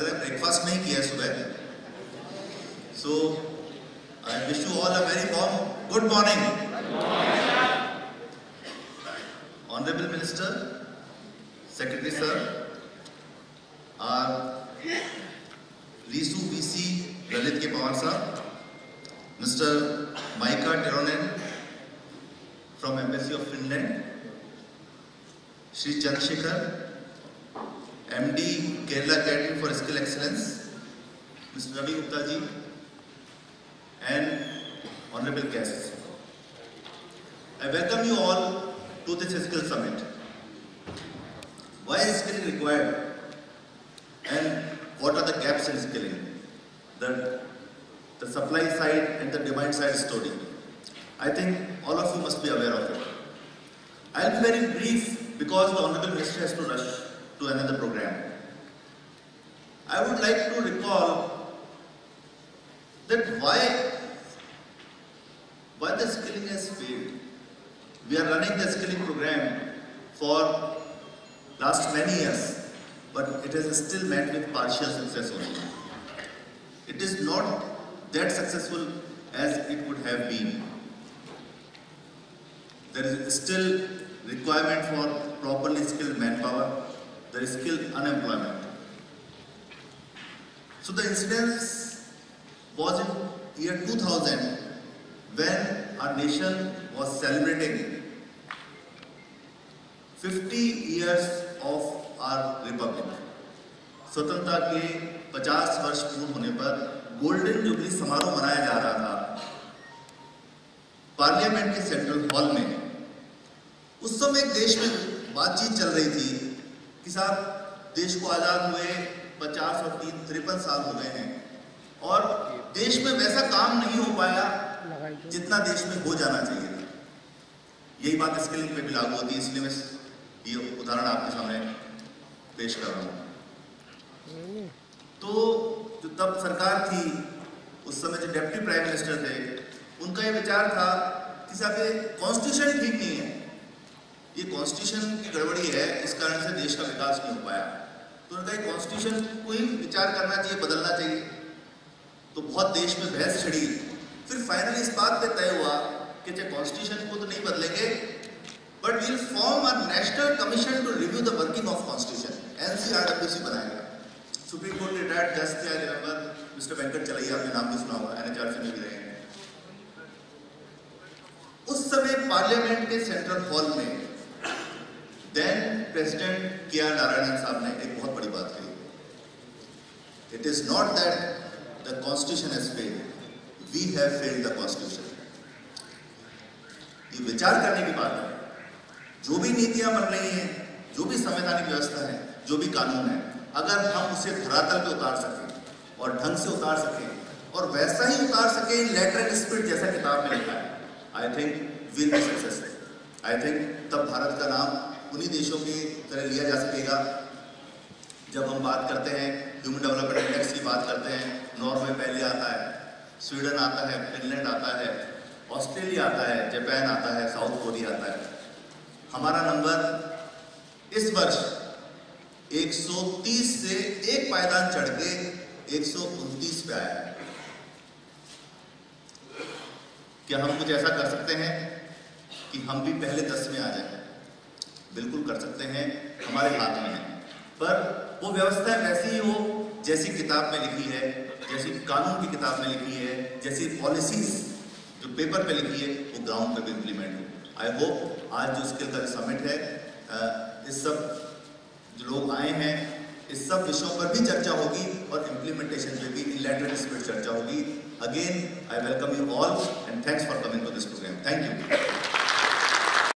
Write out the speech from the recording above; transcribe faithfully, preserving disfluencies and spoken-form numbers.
रहा है ब्रेकफास्ट नहीं किया है सुबह। So I wish you all a very warm good morning. Honourable minister, secretary sir, R रीसू VC Lalit K Pawar sahab, mister Maika Teronen from embassy of Finland, Shri Chandrashekhar M D Kerala Academy for Skill Excellence, Mister Ravi Gupta ji, and honorable guests. I welcome you all to this skill summit. Why is skilling required, and what are the gaps in skilling? The, the supply side and the demand side story. I think all of you must be aware of it. I will be very brief because the honorable minister has to rush to another program. I would like to recall that why, why the skilling has failed. We are running the skilling program for last many years, but it has still met with partial success only. It is not that successful as it would have been. There is still requirement for properly skilled manpower. There is skilled unemployment. So the incidence was in year two thousand when our nation was celebrating fifty years of our republic. स्वतंत्रता के पचास वर्ष पूर्ण होने पर golden jubilee समारोह मनाया जा रहा था पार्लियामेंट के सेंट्रल हॉल में। उस समय देश में बातचीत चल रही थी कि साहब देश को आज़ाद हुए पचास और तीन तिरपन साल हो गए हैं और देश में वैसा काम नहीं हो पाया जितना देश में हो जाना चाहिए था। यही बात स्किलिंग पे भी लागू होती है, इसलिए मैं ये उदाहरण आपके सामने पेश कर रहा हूँ। तो जो तब सरकार थी, उस समय जो डिप्टी प्राइम मिनिस्टर थे, उनका ये विचार था कि साहब ये कॉन्स्टिट्यूशन ठीक नहीं है, ये कॉन्स्टिट्यूशन की गड़बड़ी है, इस कारण से देश का विकास नहीं हो पाया। तो उनका ये कॉन्स्टिट्यूशन को ही विचार करना चाहिए, बदलना चाहिए। तो बहुत देश में बहस छिड़ी। फिर फाइनली इस बात पे तय हुआ कि चाहे कॉन्स्टिट्यूशन को तो नहीं बदलेंगे, but we will form a national commission to review the working of constitution, N C R W C बनाएगा। सुप्रीम कोर्ट रिटायर्ड जज थे, आई रिमेंबर मिस्टर वेंकट चलैया, आपने नाम भी सुना होगा, एन एच आर सी में भी रहे हैं। उस समय पार्लियामेंट के सेंट्रल हॉल में then president K R Narayanan sahab ने एक बहुत बड़ी बात कही। It is not that the constitution has failed, we have failed the constitution. ये विचार करने की बात है। जो भी नीतियां बन रही हैं, जो भी संवैधानिक व्यवस्था है, जो भी कानून है, अगर हम उसे धरातल पे उतार सकें और ढंग से उतार सकें और वैसा ही उतार सकें लेटरल स्पिरिट जैसा किताब में लिखा है, I think will be successful. I think तब भारत का नाम उन्हीं देशों की तरह लिया जा सकेगा। जब हम बात करते हैं ह्यूमन डेवलपमेंट इंडेक्स की बात करते हैं, नॉर्वे पहले आता है, स्वीडन आता है, फिनलैंड आता है, ऑस्ट्रेलिया आता है, जापान आता है, साउथ कोरिया आता है। हमारा नंबर इस वर्ष एक सौ तीस से एक पायदान चढ़ के एक सौ उनतीस पे आया है। क्या हम कुछ ऐसा कर सकते हैं कि हम भी पहले दस में आ जाएं? बिल्कुल कर सकते हैं, हमारे हाथ में है। पर वो व्यवस्था वैसी ही हो जैसी किताब में लिखी है, जैसी कानून की किताब में लिखी है, जैसी पॉलिसीज जो पेपर पे लिखी है, वो ग्राउंड पे भी इम्प्लीमेंट हो। आई होप आज जो स्किल का समिट है, इस सब जो लोग आए हैं, इस सब विषयों पर भी चर्चा होगी और इम्प्लीमेंटेशन पे भी इन लेटरल स्पिरिट चर्चा होगी। Again I welcome you all and thanks for coming to this programme. Thank you.